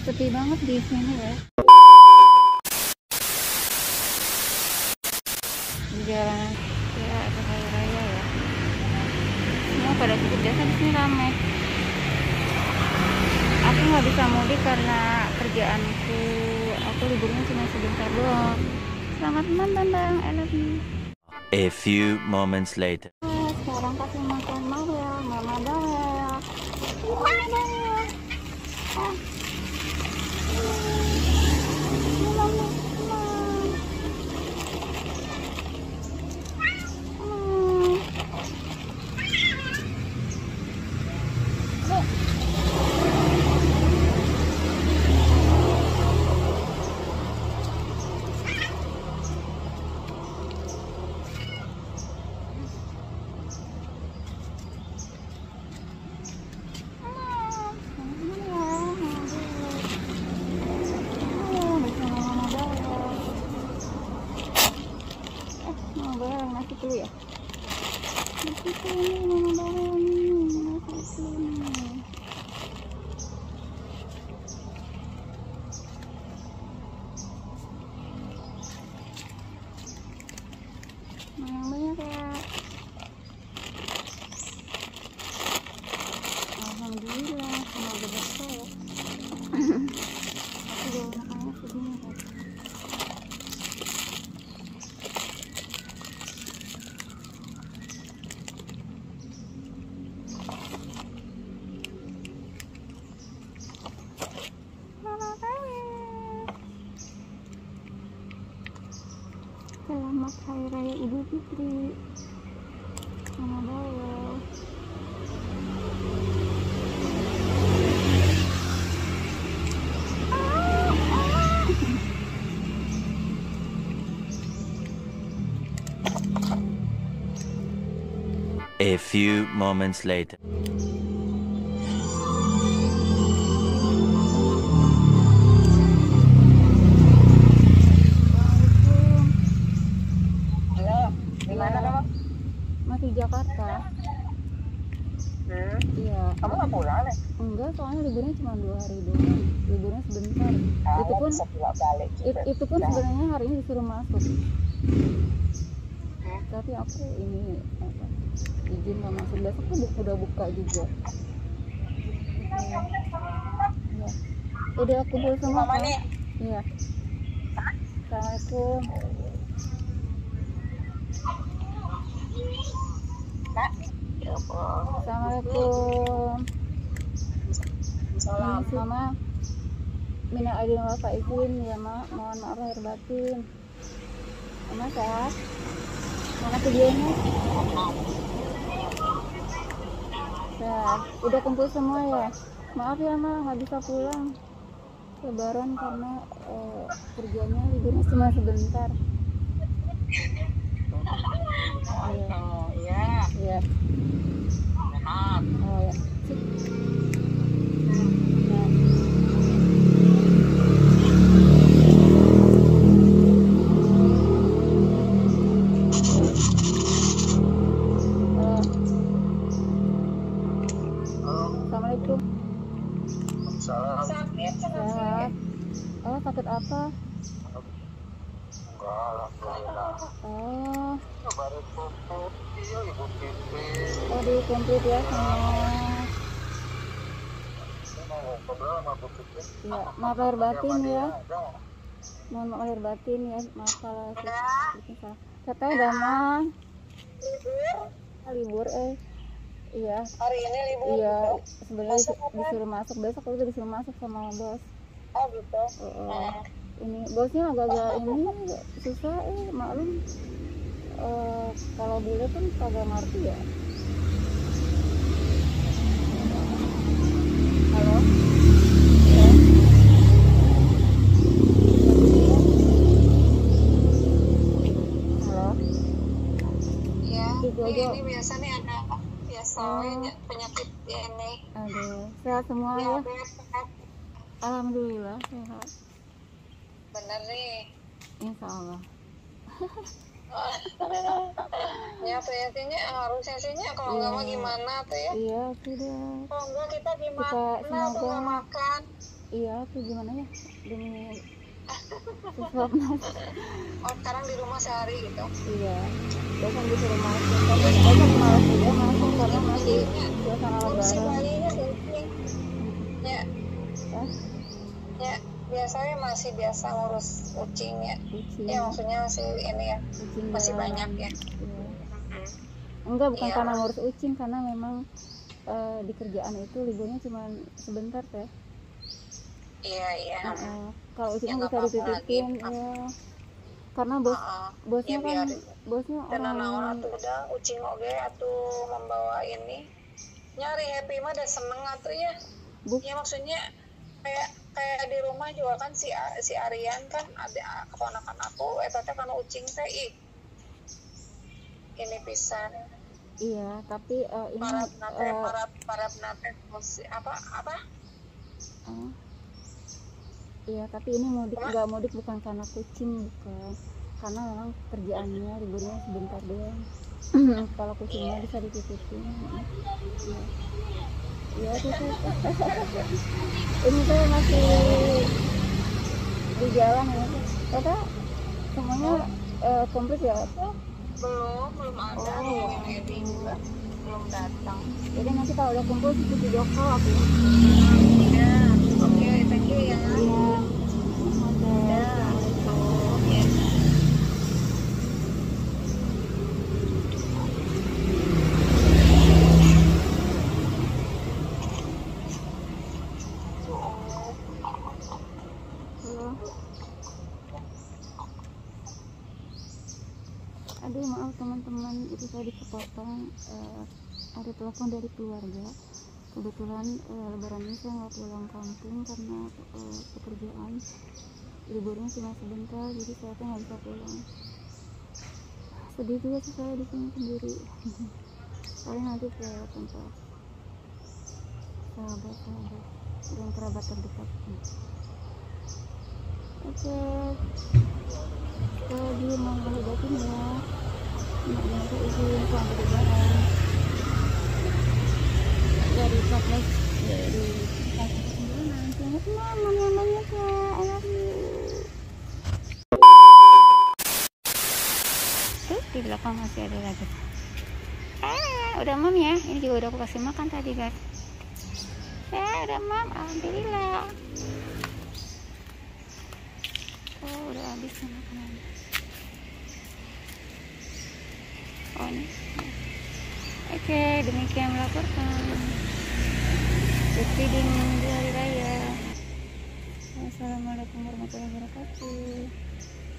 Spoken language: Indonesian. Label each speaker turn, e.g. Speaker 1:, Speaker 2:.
Speaker 1: sepi banget di sini ya. Di jalan ya ada hari raya ya. Semua pada cukup biasa di sini ramai. Aku nggak bisa mudik karena kerjaanku. Aku liburnya cuma sebentar doang. Selamat malam Bang, I love you.
Speaker 2: A few moments later.
Speaker 1: Sekarang kasih makan Mawel, Mama Bawel. Mama Bawel. Ah. Nasi dulu ya. Nasi dulu nih, Mama Bawel nih. Nasi dulu nih. Yang banyak ya. Alhamdulillah, semoga berkah ya. Aku udah makannya segini kan. Selamat Hari Raya Idul Fitri, Mama Bawel.
Speaker 2: A few moments later.
Speaker 1: Masih Jakarta. Iya.
Speaker 3: Kamu nggak pulang nih?
Speaker 1: Enggak, soalnya liburnya cuma 2 hari doang. Liburnya sebentar. Itu pun sebenarnya hari ini disuruh masuk. Tapi aku ini apa, izin nggak masuk. Besok tuh udah buka juga. Ya. Udah kumpul semua kan? Iya. Assalamualaikum. Assalamualaikum.
Speaker 3: Salam.
Speaker 1: Mama, minal aidin wal faizin ya Mak, mohon maaf lahir batin. Mama sehat? Mana videonya? Sehat. Udah kumpul semua ya? Maaf ya Mak, nggak bisa pulang Lebaran karena kerjanya liburnya cuma sebentar.
Speaker 3: Oh iya.
Speaker 1: Iya.
Speaker 3: Sehat.
Speaker 1: Oh ya. Assalamualaikum.
Speaker 3: Salam. Sakit.
Speaker 1: Sehat. Oh, sakit apa?
Speaker 3: Enggak, alhamdulillah.
Speaker 1: Oh,
Speaker 3: Baru kumpul. Iya, Ibu Fitri.
Speaker 1: oh dikumpul ya sama.
Speaker 3: Saya mau ngobrol sama Bu Fitri.
Speaker 1: Ya, maaf lahir batin ya. Mohon maaf lahir batin ya. Maaf kalau bikin salah. Katanya udah mah. Libur iya.
Speaker 3: Hari ini libur.
Speaker 1: Iya, sebenarnya disuruh masuk besok, udah disuruh masuk sama bos.
Speaker 3: Oh gitu.
Speaker 1: Ini bosnya agak-agak ini susah maklum. Kalau bule kan kagak ngerti ya. Halo. Ya. Halo.
Speaker 3: Iya.
Speaker 1: Itu aja.
Speaker 3: Ini biasa nih ada penyakit ini.
Speaker 1: Aduh, sehat semua ya. Alhamdulillah sehat.
Speaker 3: Bener nih.
Speaker 1: Insya Allah.
Speaker 3: Ya penyakitannya harusnya sihnya kalau nggak mau gimana tuh ya.
Speaker 1: Iya sudah.
Speaker 3: Kalau enggak kita gimana
Speaker 1: Kita
Speaker 3: tuh nggak
Speaker 1: semoga
Speaker 3: makan.
Speaker 1: Iya, tuh gimana ya demi sesuap mas.
Speaker 3: Oh sekarang di rumah sehari gitu.
Speaker 1: Iya, besok disuruh masuk, tapi besok malas juga masuk karena masih suasana
Speaker 3: Ngurusin
Speaker 1: lebaran.
Speaker 3: bayinya kucing. Ya,
Speaker 1: Ya,
Speaker 3: ya biasanya masih biasa ngurus kucing ya.
Speaker 1: kucing,
Speaker 3: Ya maksudnya masih ini ya,
Speaker 1: kucing
Speaker 3: masih
Speaker 1: jalanan.
Speaker 3: banyak ya.
Speaker 1: Iya. Enggak, bukan
Speaker 3: Iya.
Speaker 1: karena ngurus ucing, karena memang di kerjaan itu liburnya cuma sebentar teh.
Speaker 3: Iya.
Speaker 1: Kalau ucing
Speaker 3: Ya,
Speaker 1: kan
Speaker 3: nggak
Speaker 1: bisa
Speaker 3: apa-apa
Speaker 1: dititipin,
Speaker 3: lagi.
Speaker 1: ya. Karena bosnya
Speaker 3: Ya
Speaker 1: kan
Speaker 3: biar
Speaker 1: bosnya
Speaker 3: karena naon
Speaker 1: orang
Speaker 3: atuh udah ucing oge atuh membawa ini nyari happy mah udah seneng atuh ya.
Speaker 1: buk
Speaker 3: Ya maksudnya kayak di rumah juga kan si Aryan kan ada keponakan aku eta teh kana ucing teh ih ini pisan
Speaker 1: iya, tapi ini
Speaker 3: parab nate apa
Speaker 1: eh, iya, tapi ini nggak mudik bukan karena kucing, bukan, karena memang kerjaannya liburnya sebentar doang. Kalau kucingnya bisa dititipin. Iya, iya tuh. Ini tuh masih di jalan ya, kata semuanya komplit ya.
Speaker 3: belum ada yang ini juga belum datang.
Speaker 1: Jadi nanti kalau udah kumpul kita video call aku ya.
Speaker 3: Ya oke thank you ya.
Speaker 1: Iya. Oke.
Speaker 3: Ya assalamualaikum ya.
Speaker 1: Halo. Aduh maaf teman-teman, itu tadi kepotong, ada telepon dari keluarga. Kebetulan lebaran ini saya nggak pulang kampung karena pekerjaan liburnya cuma sebentar, jadi saya tuh nggak bisa pulang. Sedih juga sih saya di sini sendiri. Paling nanti ke tempat sahabat dan kerabat terdekat. Oke, lagi mau ngelibatin ya. Nanti izin selamat lebaran dari 14 dari 49. Selamat malam yang banyak ya. I love you. Tuh di belakang masih ada lagi. Udah mam ya. Ini juga udah aku kasih makan tadi guys. Udah mam, alhamdulillah. Oh udah habis makanan. Oh ini. Oke, demikian melaporkan. Good feeding di hari raya. Assalamualaikum warahmatullahi wabarakatuh.